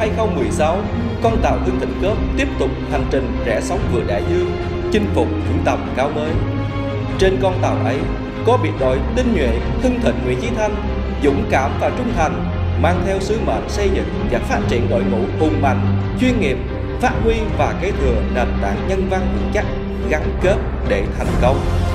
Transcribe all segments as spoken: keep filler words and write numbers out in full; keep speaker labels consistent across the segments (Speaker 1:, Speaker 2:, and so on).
Speaker 1: hai không một sáu, con tàu Hưng Thịnh Cớp tiếp tục hành trình rẽ sóng vượt đại dương, chinh phục những tầm cao mới. Trên con tàu ấy có biệt đội tinh nhuệ Hưng Thịnh Nguyễn Chí Thanh, dũng cảm và trung thành, mang theo sứ mệnh xây dựng và phát triển đội ngũ hùng mạnh, chuyên nghiệp, phát huy và kế thừa nền tảng nhân văn vững chắc, gắn kết để thành công.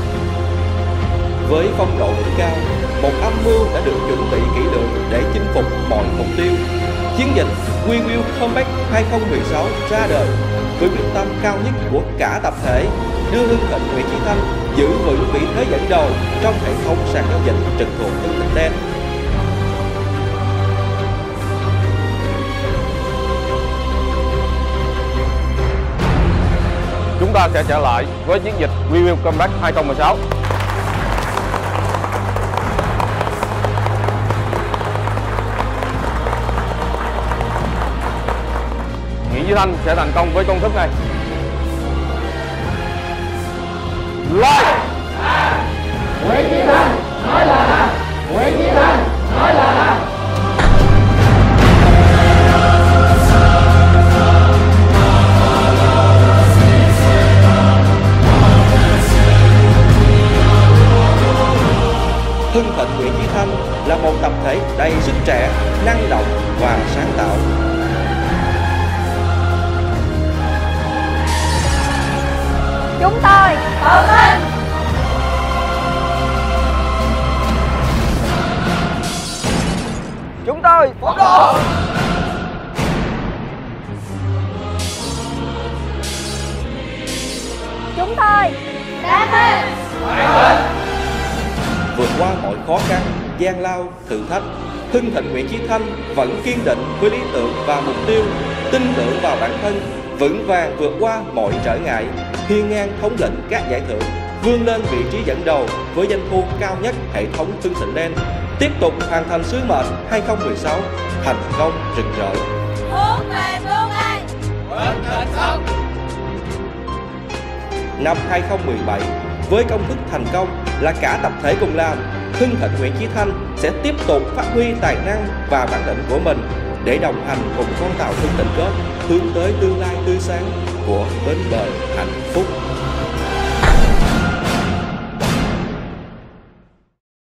Speaker 1: Với phong độ đỉnh cao, một âm mưu đã được chuẩn bị kỹ lưỡng để chinh phục mọi mục tiêu. Chiến dịch We Will Come Back hai không một sáu ra đời với quyết tâm cao nhất của cả tập thể, đưa Hưng Thịnh Nguyễn Chí Thanh giữ vững vị thế dẫn đầu trong hệ thống sàn giao dịch trực thuộc Hưng Thịnh Đen.
Speaker 2: Chúng ta sẽ trở lại với chiến dịch We Will Come Back hai không một sáu. Nguyễn Chí Thanh sẽ thành công với công thức này. Like.
Speaker 3: Nguyễn Chí Thanh nói là làm. Nguyễn Chí Thanh nói là làm.
Speaker 1: Hưng Thịnh Nguyễn Chí Thanh là một tập thể đầy sức trẻ, năng động và sáng tạo.
Speaker 4: Chúng tôi tự tin.
Speaker 3: Chúng tôi phấn đấu.
Speaker 4: Chúng tôi đam mê.
Speaker 1: Vượt qua mọi khó khăn, gian lao, thử thách, Hưng Thịnh Nguyễn Chí Thanh vẫn kiên định với lý tưởng và mục tiêu, tin tưởng vào bản thân, vững vàng vượt qua mọi trở ngại, hiên ngang thống lĩnh các giải thưởng, vươn lên vị trí dẫn đầu với doanh thu cao nhất hệ thống Hưng Thịnh Đen, tiếp tục hoàn thành sứ mệnh hai không một sáu thành công rực rỡ.
Speaker 4: Hướng về tương lai,
Speaker 3: Hưng Thịnh sống.
Speaker 1: Năm hai không một bảy, với công thức thành công là cả tập thể cùng làm, Hưng Thịnh Nguyễn Chí Thanh sẽ tiếp tục phát huy tài năng và bản lĩnh của mình để đồng hành cùng con tàu Hưng Thịnh Cớp hướng tới tương lai tươi sáng của bến bờ hạnh phúc.